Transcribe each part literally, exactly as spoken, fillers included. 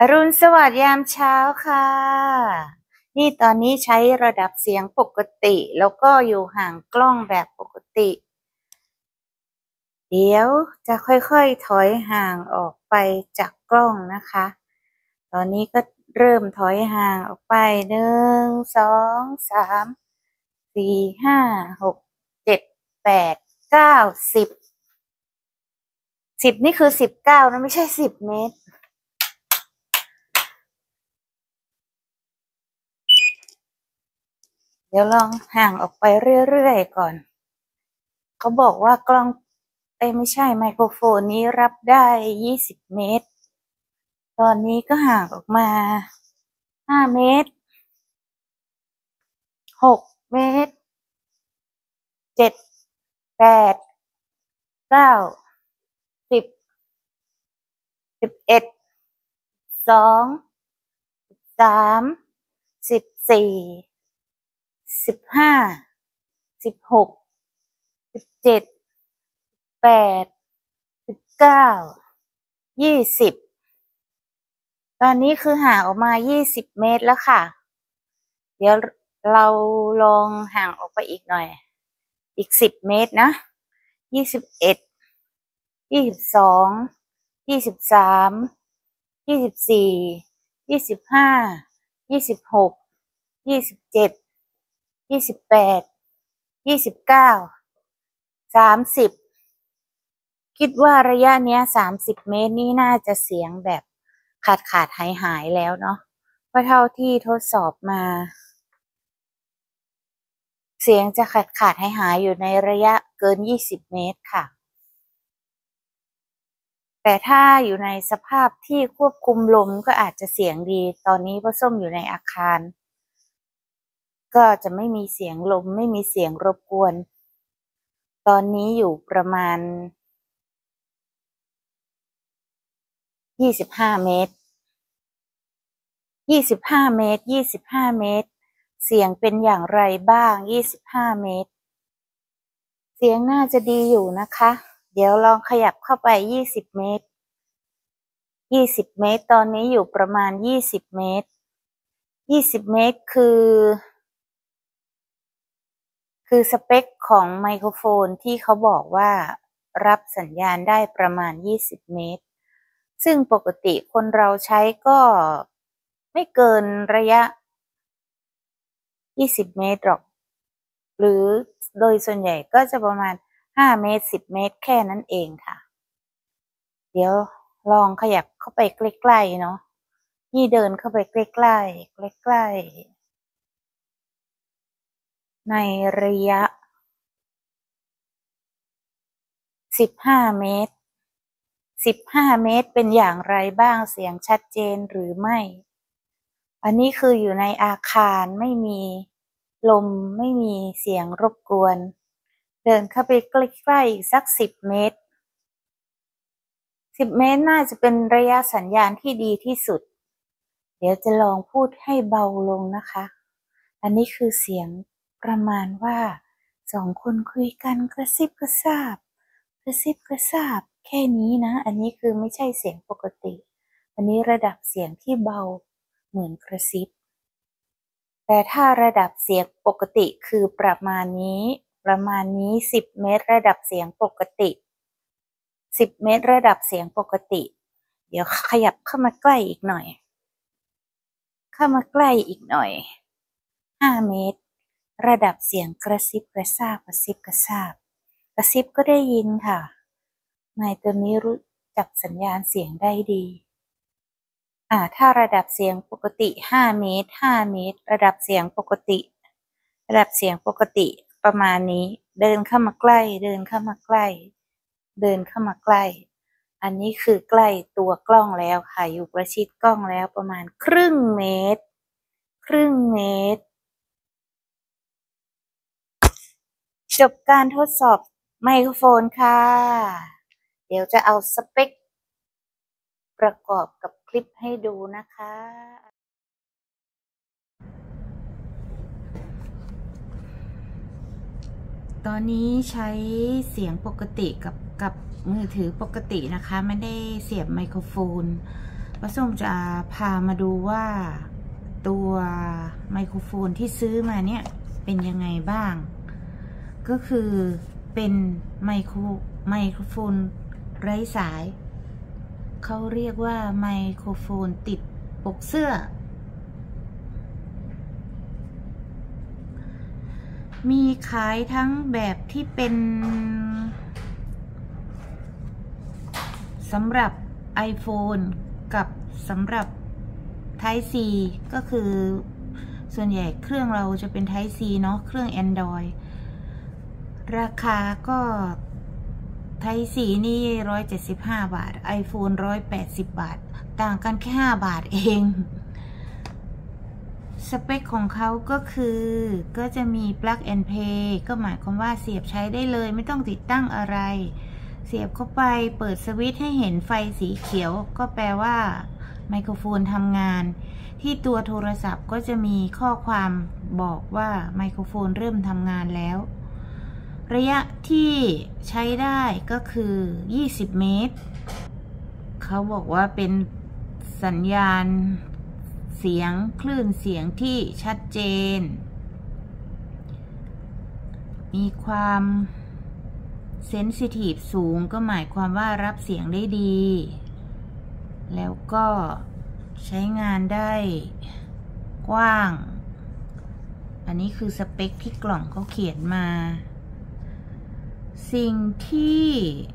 อรุณสวัสดิ์ยามเช้าค่ะนี่ตอนนี้ใช้ระดับเสียงปกติแล้วก็อยู่ห่างกล้องแบบปกติเดี๋ยวจะค่อยๆถอยห่างออกไปจากกล้องนะคะตอนนี้ก็เริ่มถอยห่างออกไปหนึ่งสองสามสี่ห้าหกเจ็ดแปดเก้าสิบสิบนี่คือสิบเก้านะไม่ใช่สิบเมตรเดี๋ยวลองห่างออกไปเรื่อยๆก่อนเขาบอกว่ากล้องเอ้ยไม่ใช่ไมโครโฟนนี้รับได้ยี่สิบเมตรตอนนี้ก็ห่างออกมาห้าเมตรหกเมตรเจ็ดแปดเก้าสิบสิบเอ็ดสองสามสิบสี่สิบห้าสิบหกสิบเจ็ดแปดสิบเก้ายี่สิบตอนนี้คือห่างออกมายี่สิบเมตรแล้วค่ะเดี๋ยวเราลองห่างออกไปอีกหน่อยอีกสิบเมตรนะยี่สิบเอ็ดยี่สิบสองยี่สิบสามยี่สิบสี่ยี่สิบห้ายี่สิบหกยี่สิบเจ็ดยี่สิบแปดยี่สิบเก้าสามสิบคิดว่าระยะเนี้ยสามสิบเมตรนี่น่าจะเสียงแบบขาดขาดหายหายแล้วเนาะเพราะเท่าที่ทดสอบมาเสียงจะขาดขาดหายหายอยู่ในระยะเกินยี่สิบเมตรค่ะแต่ถ้าอยู่ในสภาพที่ควบคุมลมก็อาจจะเสียงดีตอนนี้เพราะส้มอยู่ในอาคารก็จะไม่มีเสียงลมไม่มีเสียงรบกวนตอนนี้อยู่ประมาณยี่สิบห้าเมตรยี่สิบห้าเมตรยี่สิบห้าเมตรเสียงเป็นอย่างไรบ้างยี่สิบห้าเมตรเสียงน่าจะดีอยู่นะคะเดี๋ยวลองขยับเข้าไปยี่สิบเมตรยี่สิบเมตรตอนนี้อยู่ประมาณยี่สิบเมตรยี่สิบเมตรคือคือสเปคของไมโครโฟนที่เขาบอกว่ารับสัญญาณได้ประมาณยี่สิบเมตรซึ่งปกติคนเราใช้ก็ไม่เกินระยะยี่สิบเมตรหรอกหรือโดยส่วนใหญ่ก็จะประมาณห้าเมตรสิบเมตรแค่นั้นเองค่ะเดี๋ยวลองขยับเข้าไปใกล้ๆเนาะนี่เดินเข้าไปใกล้ๆใกล้ๆในระยะสิบห้าเมตรสิบห้าเมตรเป็นอย่างไรบ้างเสียงชัดเจนหรือไม่อันนี้คืออยู่ในอาคารไม่มีลมไม่มีเสียงรบกวนเดินเข้าไปใกล้ๆอีกสักสิบเมตรสิบเมตรน่าจะเป็นระยะสัญญาณที่ดีที่สุดเดี๋ยวจะลองพูดให้เบาลงนะคะอันนี้คือเสียงประมาณว่าสองคนคุยกันกระซิบกระซาบกระซิบกระซาบแค่นี้นะอันนี้คือไม่ใช่เสียงปกติอันนี้ระดับเสียงที่เบาเหมือนกระซิบแต่ถ้าระดับเสียงปกติคือประมาณนี้ประมาณนี้สิบเมตรระดับเสียงปกติสิบเมตรระดับเสียงปกติเดี๋ยวขยับเข้ามาใกล้อีกหน่อยเข้ามาใกล้อีกหน่อยห้าเมตรระดับเสียงกระซิบกระซาบกระซิบกระซาบกระซิบก็ได้ยินค่ะไมค์ตัวนี้รู้จับสัญญาณเสียงได้ดีอ่าถ้าระดับเสียงปกติห้าเมตรห้าเมตรระดับเสียงปกติระดับเสียงปกติประมาณนี้เดินเข้ามาใกล้เดินเข้ามาใกล้เดินเข้ามาใกล้อันนี้คือใกล้ตัวกล้องแล้วค่ะอยู่ประชิดกล้องแล้วประมาณครึ่งเมตรครึ่งเมตรจบการทดสอบไมโครโฟนค่ะเดี๋ยวจะเอาสเปคประกอบกับคลิปให้ดูนะคะตอนนี้ใช้เสียงปกติกับกับมือถือปกตินะคะไม่ได้เสียบไมโครโฟนป้าส้มจะพามาดูว่าตัวไมโครโฟนที่ซื้อมาเนี่ยเป็นยังไงบ้างก็คือเป็นไมโครไมโครโฟนไร้สายเขาเรียกว่าไมโครโฟนติดปกเสื้อมีขายทั้งแบบที่เป็นสำหรับ iPhone กับสำหรับ Type C ก็คือส่วนใหญ่เครื่องเราจะเป็น Type C เนาะเครื่อง Android ราคาก็ Type C นี่หนึ่งร้อยเจ็ดสิบห้าบาท iPhone หนึ่งร้อยแปดสิบบาทต่างกันแค่ห้าบาทเองสเปคของเขาก็คือก็จะมี plug and play ก็หมายความว่าเสียบใช้ได้เลยไม่ต้องติดตั้งอะไรเสียบเข้าไปเปิดสวิตช์ให้เห็นไฟสีเขียวก็แปลว่าไมโครโฟนทำงานที่ตัวโทรศัพท์ก็จะมีข้อความบอกว่าไมโครโฟนเริ่มทำงานแล้วระยะที่ใช้ได้ก็คือยี่สิบเมตรเขาบอกว่าเป็นสัญญาณเสียงคลื่นเสียงที่ชัดเจนมีความเซนซิทีฟสูงก็หมายความว่ารับเสียงได้ดีแล้วก็ใช้งานได้กว้างอันนี้คือสเปคที่กล่องเขาเขียนมาสิ่งที่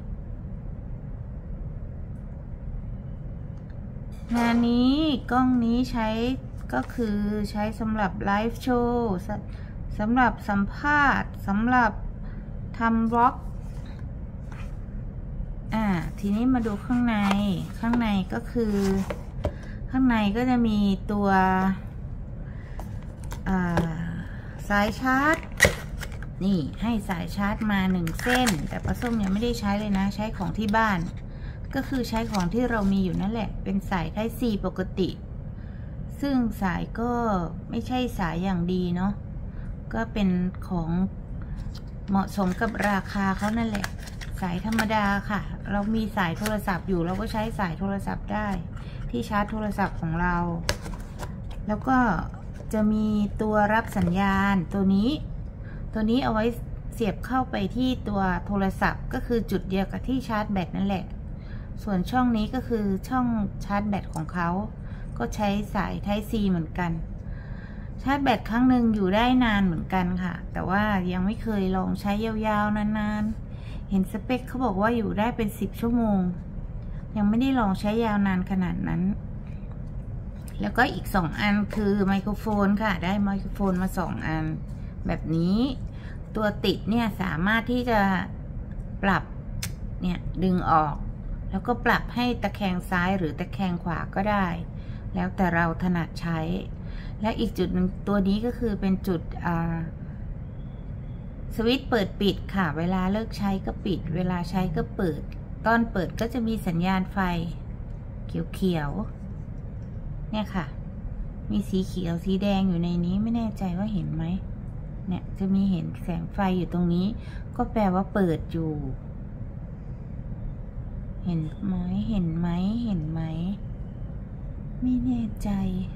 งานนี้กล้องนี้ใช้ก็คือใช้สำหรับไลฟ์โชว์สำหรับสัมภาษณ์สำหรับทำบล็อกอ่าทีนี้มาดูข้างในข้างในก็คือข้างในก็จะมีตัวสายชาร์จนี่ให้สายชาร์จมาหนึ่งเส้นแต่ป้าส้มยังไม่ได้ใช้เลยนะใช้ของที่บ้านก็คือใช้ของที่เรามีอยู่นั่นแหละเป็นสาย Type C ปกติซึ่งสายก็ไม่ใช่สายอย่างดีเนาะก็เป็นของเหมาะสมกับราคาเขานั่นแหละสายธรรมดาค่ะเรามีสายโทรศัพท์อยู่เราก็ใช้สายโทรศัพท์ได้ที่ชาร์จโทรศัพท์ของเราแล้วก็จะมีตัวรับสัญญาณตัวนี้ตัวนี้เอาไว้เสียบเข้าไปที่ตัวโทรศัพท์ก็คือจุดเดียวกับที่ชาร์จแบตนั่นแหละส่วนช่องนี้ก็คือช่องชาร์จแบตของเขาก็ใช้สาย Type C เหมือนกันชาร์จแบตครั้งหนึ่งอยู่ได้นานเหมือนกันค่ะแต่ว่ายังไม่เคยลองใช้ยาวๆนานๆเห็นสเปคเขาบอกว่าอยู่ได้เป็นสิบชั่วโมงยังไม่ได้ลองใช้ยาวนานขนาดนั้นแล้วก็อีกสองอันคือไมโครโฟนค่ะได้ไมโครโฟนมาสองอันแบบนี้ตัวติดเนี่ยสามารถที่จะปรับเนี่ยดึงออกแล้วก็ปรับให้ตะแคงซ้ายหรือตะแคงขวาก็ได้แล้วแต่เราถนัดใช้และอีกจุดหนึ่งตัวนี้ก็คือเป็นจุดสวิตช์เปิดปิดค่ะเวลาเลิกใช้ก็ปิดเวลาใช้ก็เปิดตอนเปิดก็จะมีสัญญาณไฟเขียวๆเนี่ยค่ะมีสีเขียวสีแดงอยู่ในนี้ไม่แน่ใจว่าเห็นไหมเนี่ยจะมีเห็นแสงไฟอยู่ตรงนี้ก็แปลว่าเปิดอยู่เห็นไหมเห็นไหมเห็นไหมไม่แน่ใจ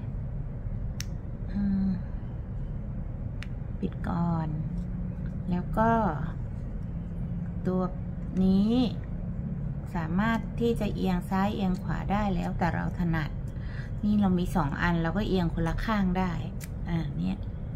ปิดก่อนแล้วก็ตัวนี้สามารถที่จะเอียงซ้ายเอียงขวาได้แล้วแต่เราถนัดนี่เรามีสองอันเราก็เอียงคนละข้างได้อ่าเนี่ย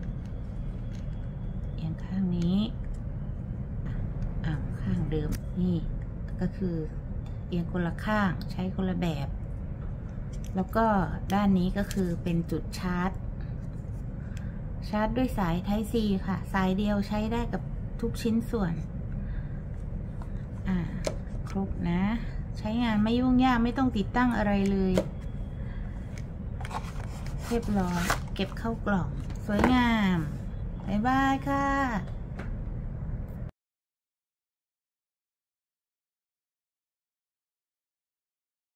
เอียงข้างนี้อ่าข้างเดิมนี่ก็คือเอียงคนละข้างใช้คนละแบบแล้วก็ด้านนี้ก็คือเป็นจุดชาร์จชาร์จด้วยสาย Type C ค่ะสายเดียวใช้ได้กับทุกชิ้นส่วนอ่าครบนะใช้งานไม่ยุ่งยากไม่ต้องติดตั้งอะไรเลยเรียบร้อยเก็บเข้ากล่องสวยงามบ๊ายบายค่ะ